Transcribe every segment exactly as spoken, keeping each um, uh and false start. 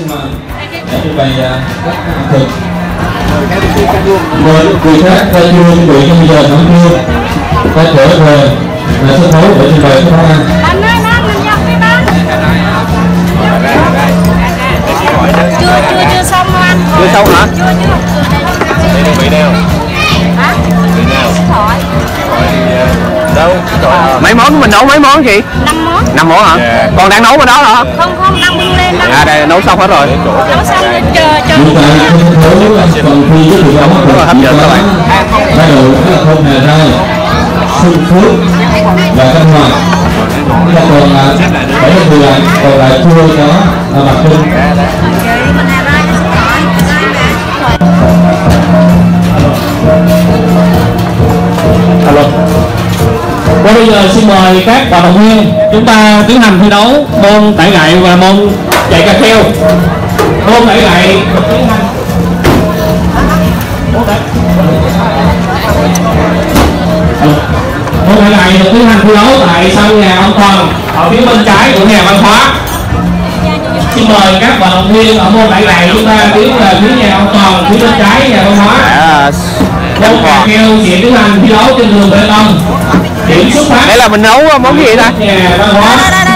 hoàng để trưng bày các ẩm thực. Rồi người khác ta chưa chuẩn bị trong giờ thẩm thương ta trở về là sân khấu để trưng bày các món ăn. Chưa chưa chưa xong ăn. Chưa xong hả? Chưa chưa. Đây là vị nào? Hả? Vị nào? Hỏi. Đâu? Mấy món của mình nấu mấy món chị? Năm món. Năm món hả? Yeah. Còn đang nấu bên đó hả? Không không, đang bưng lên. À đây nấu xong hết rồi. Nấu xong rồi chờ chờ. Chúng ta sân khấu phần thi giới thiệu món ăn Rất là hấp dẫn các bạn. bắt đầu là thôn Hà Rai, Xuân Phước và Tân Hòa. Và còn là bảy mươi người lại còn lại chưa có mặt trưng. Alo. Và bây giờ xin mời các vận động viên chúng ta tiến hành thi đấu môn tải gậy và môn chạy cà kheo. Môn tải gậy tiến hành. Môn tải gậy được tiến hành thi đấu tại sân nhà Ông Toàn ở phía bên trái của nhà văn hóa. Xin mời các vận động viên ở môn tải gậy chúng ta tiến về phía nhà Ông Toàn, phía bên trái nhà văn hóa. Môn cà kheo sẽ tiến hành thi đấu trên đường bê tông. Điểm xuất phát. Đây là mình nấu món gì ta? Nhà văn hóa.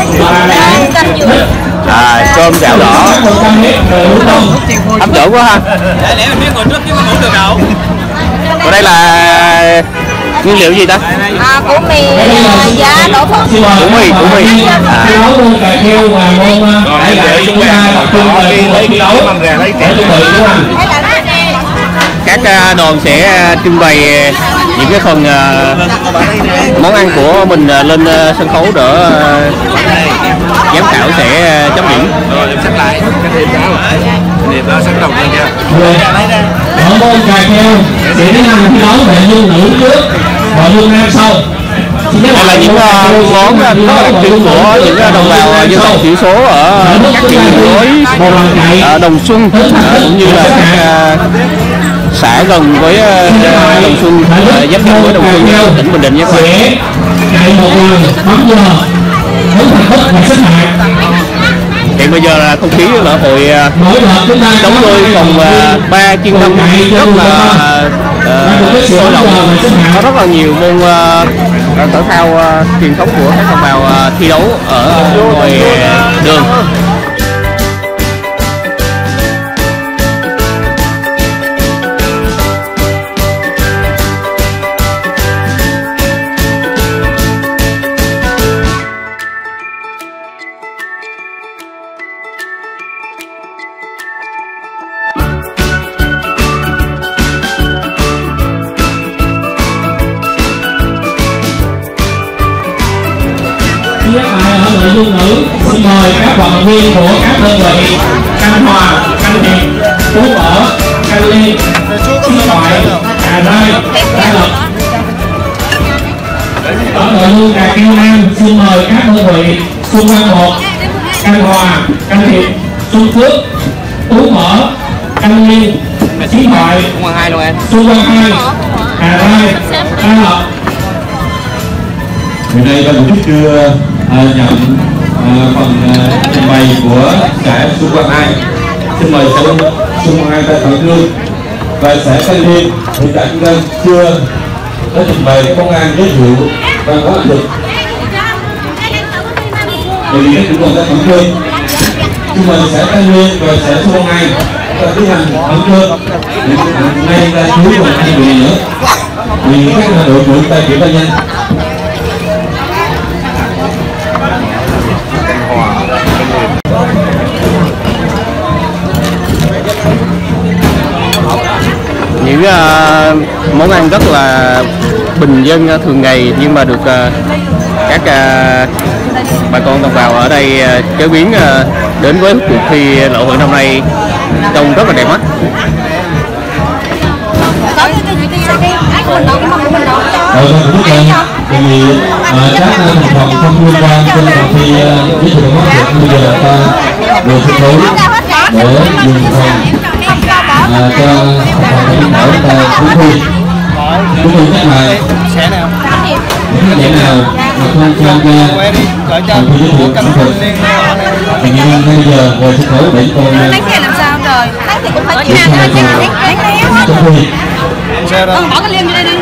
À, cơm chảo đỏ. Hấp dẫn quá ha. Để lẽ mình biết ngồi trước chứ không ngủ được đâu. Còn đây là nguyên liệu gì ta? À, củ mì giá đổ phốt. Củ mì, củ mì. À. Thi đấu môn cà kheo và môn tải gậy chúng ta tập trung về môn thi đấu để chuẩn bị tiến hành. Các đoàn sẽ trưng bày những cái phần món ăn của mình lên sân khấu để giám khảo sẽ chấm điểm. Rồi em sắc lại cái thêm cháo lại thêm nó sắc đồng lên nha. Ở môn cà kheo sẽ tiến hành thi đấu về dương nữ trước và dương nam sau. Đây là những món rất là đặc trưng của những đồng bào dân tộc thiểu số ở các huyện miền núi ở Đồng Xuân cũng như là các xã gần với Đồng Xuân, giáp danh với Đồng Xuân, tỉnh Bình Định nhé các bạn. Chạy một lần bấm giờ muốn thành tích và xếp hạng. Hiện bây giờ là không khí lễ hội đóng đôi vòng ba chuyên tâm rất là uh, sôi động, có rất là nhiều môn uh, thể thao uh, truyền thống của các đồng bào uh, thi đấu ở ngoài đường. Tiếp lại ở nội dung nữ, xin mời các vận động viên của các đơn vị Canh Hòa, Canh Hiệp, Phú Ở, Canh Liên, Chí Thoại, Hà Rai, Đa Lộc. Ở nội dung cà kheo nam, xin mời các đơn vị Xuân Văn một, Canh Hòa, Canh Hiệp, Xuân Phước, Phú Mở, Canh Liên, Chí Thoại, Xuân Văn hai, Hà Rai, Đa Lộc. Hiện nay ban tổ chức chưa à, nhận à, phần à, trình bày của xã Xuân Quang hai. Xin mời xã Xuân Quang hai ta khởi trương và xã Thanh Liên hiện tại chúng ta chưa có trình bày công an giới thiệu và có ẩm thực. Bởi vì chúng còn đang khởi trương. Xin mời xã Thanh Liên và xã Xuân Quang hai ta tiến hành khởi trương. Nay ta chú còn hai vị nữa. Vì các đội trưởng ta kiểm tra nhanh. Những uh, món ăn rất là bình dân uh, thường ngày nhưng mà được uh, các uh, bà con đồng bào ở đây uh, chế biến uh, đến với cuộc thi lễ hội năm nay trông rất là đẹp mắt. Rồi con cũng biết tại vì các thành phần không liên quan trên cuộc thi giới thiệu món ăn bây giờ ta được thi đấu để dùng phần À, cho thành phần ta chúng thi chúng thi chắc là những cái nào mà không tham gia phần thi giới thiệu sản phẩm thì như bây giờ về xuất khẩu bảy con Đánh này làm sao rồi? Đánh thì cũng phải chịu hàng thôi chứ mà đánh đánh néo hết. Ừ, bỏ cái liềm vô đây đi.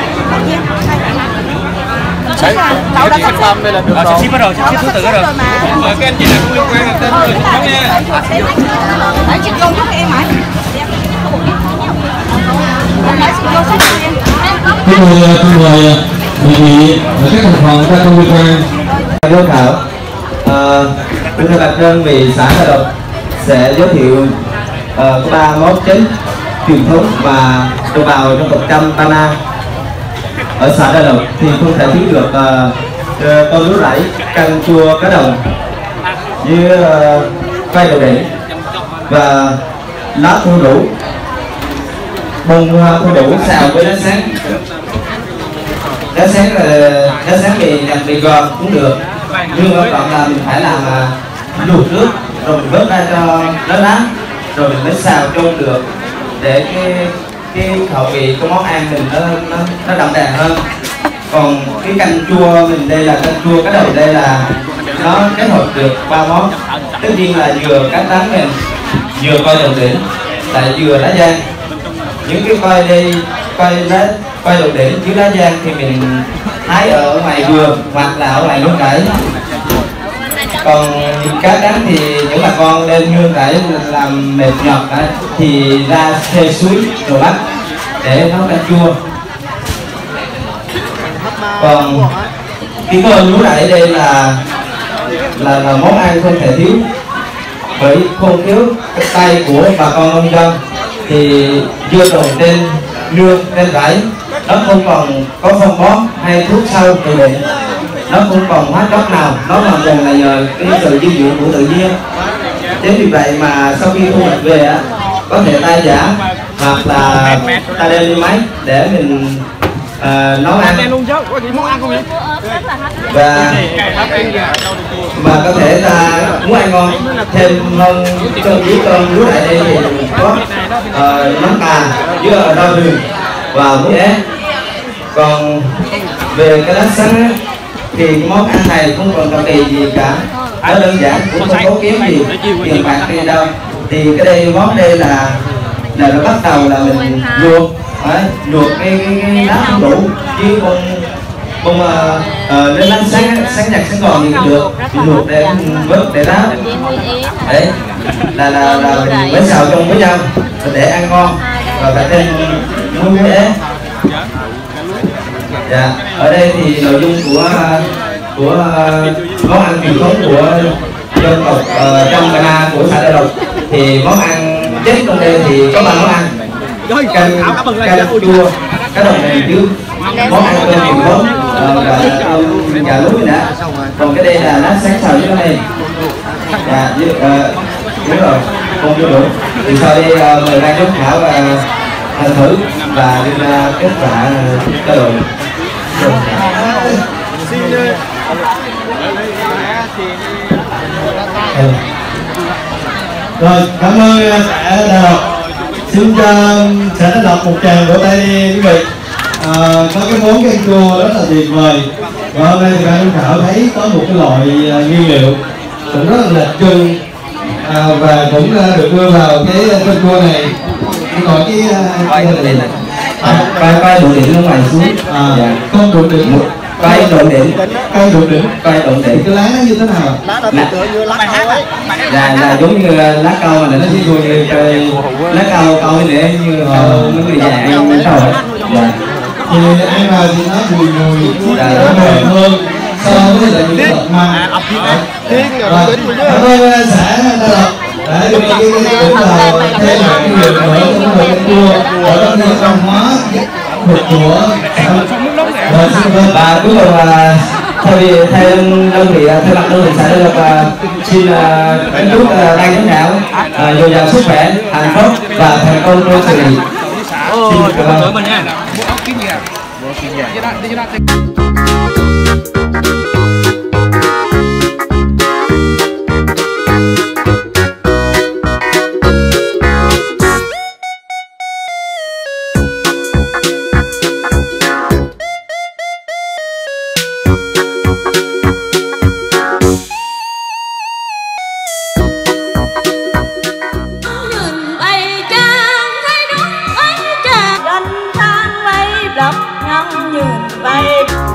Đấy, nếu đi khách lâm đây là được rồi. Ship bắt đầu, ship thứ tự rồi. Các anh chị nào cũng liên quan là tên người sống nha. Để chị cô giúp em mãi. Để chị cô giúp em. Kính mời, kính mời quý vị và các thành phần các công viên quan. Giám khảo, tôi thay mặt đơn vị xã Đại Lộc sẽ giới thiệu uh, có ba món chính truyền thống và đồng bào dân tộc Chăm Ba Na ở xã Đại Lộc thì không thể thiếu được uh, tôm lúa rẫy, canh chua cá đồng với uh, khoai đậu đỉnh và lá thu đủ, bông hoa thu đủ xào với lá sáng. Lá sáng là lá sáng thì làm mì gòn cũng được, nhưng quan trọng là mình phải làm uh, luộc nước rồi mình vớt ra cho nó lá rồi mình mới xào chung được để cái cái khẩu vị của món ăn mình nó nó, nó đậm đà hơn. Còn cái canh chua mình đây là canh chua cá đầu đây là nó kết hợp được ba món, tất nhiên là vừa cá tán mình vừa coi đầu đỉnh lại vừa lá giang. Những cái coi đây coi lá coi đầu đỉnh với lá giang thì mình hái ở ngoài vườn hoặc là ở ngoài nương rẫy. Còn cá đắng thì những bà con lên nương rẫy làm mệt nhọc thì ra thuê suối rồi bắt để nấu canh chua. Còn cái cơm lúa rẫy đây là là là món ăn không thể thiếu, bởi không thiếu cái tay của bà con nông dân thì dưa trồng trên nương trên rẫy nó không còn có phân bón hay thuốc sâu từ bệnh, nó không còn hóa chất nào, nó hoàn toàn là nhờ cái sự dinh dưỡng của tự nhiên. Chính vì vậy mà sau khi thu hoạch về á, có thể ta giả hoặc là ta đem đi máy để mình uh, nấu ăn và mà có thể ta muốn ăn ngon thêm hơn cơm với cơm lúa lại đây thì có uh, nấm cà với rau đường và muối ép. Còn về cái lá sắn á, thì món ăn này không còn cầu kỳ gì cả, nó đơn giản cũng không tốn kém gì tiền bạc đi đâu. Thì cái đây món đây là là nó bắt đầu là mình luộc đấy, luộc cái cái, cái lá không đủ chứ con con mà uh, lên lá sáng sáng nhặt sáng còn thì cũng được, mình luộc để vớt để lá đấy là là là mình mới xào chung với nhau để ăn ngon và phải thêm muối ế. Dạ, ở đây thì nội dung của của món ăn truyền thống của dân tộc uh, Chăm Ba Na của xã Đại Lộc thì món ăn chính trong đây thì có ba món ăn: canh canh chua cá đồng này chứ món ăn cơm truyền thống uh, và cơm gà lúa đã. Còn cái đây là lá sáng xào với cái này. Dạ, với, uh, đúng rồi, không chưa đủ. Thì sau đây uh, mời ban giám khảo và thành thử và đưa ra kết quả cho đội. Rồi, cảm ơn xã Đại Lộc. Xin cho xã Đại Lộc một tràng vỗ tay quý vị. À, có cái món canh chua rất là tuyệt vời. Và hôm nay thì ban giám khảo thấy có một cái loại nguyên liệu cũng rất là đặc trưng à, và cũng được đưa vào cái canh chua này. Còn cái quay cái này quay quay độ đỉnh ở ngoài xuống, à, dạ. Con độ đỉnh, quay độ đỉnh, quay độ đỉnh, quay độ đỉnh. cái lá nó như thế nào? Lá nó tựa như lá câu ấy. Là là giống như lá câu mà nó như như lá câu câu để như mấy người già ăn rồi. Dạ. Thì ăn vào thì nó bùi mùi, nó mềm hơn so với lại những loại măng. Rồi, cảm ơn xã Đại Lộc đã đưa cái cái cái vào thêm một cái việc nữa trong người canh chua ở trong cái văn hóa thuộc của và cuối cùng là thay vì thay đơn vị thay mặt đơn vị xã Đại Lộc xin kính chúc ban giám khảo dồi dào sức khỏe, hạnh phúc và thành công trong sự nghiệp. Xin cảm ơn. ơi.